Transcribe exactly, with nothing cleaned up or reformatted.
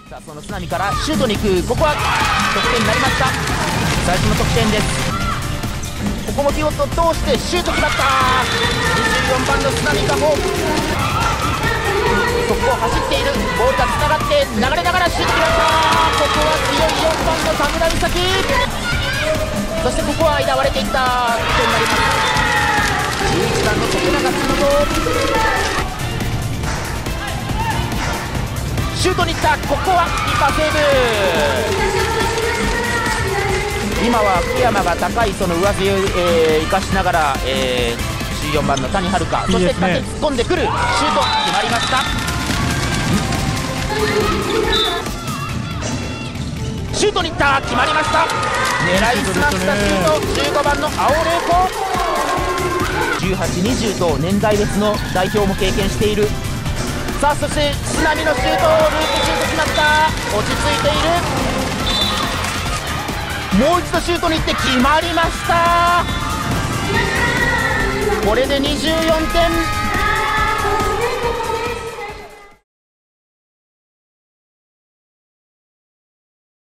さあその津波からシュートに行く。ここは得点になりました。最初の得点です。ここもピボットを通してシュート決まった。にじゅうよんばんの津波かもそこを走っている。ボールがつながって流れながらシュート決まった。ここは強いよんばんの田村美咲。そしてここは間割れていった得点になります。じゅういちばんの徳永嗣信シュートに行った。ここはキーパーセーブ。今は福山が高いその上背を、えー、生かしながら、えー、じゅうよんばんの谷遥、そして縦に突っ込んでくる。シュート決まりました。シュートに行った。決まりました。狙いすましたシュート。じゅうごばんの青玲子。じゅうはち、にじゅうと年代別の代表も経験している。さあそして津波のシュート、ループシュート決まった。落ち着いている。もう一度シュートに行って決まりました。これでにじゅうよんてん。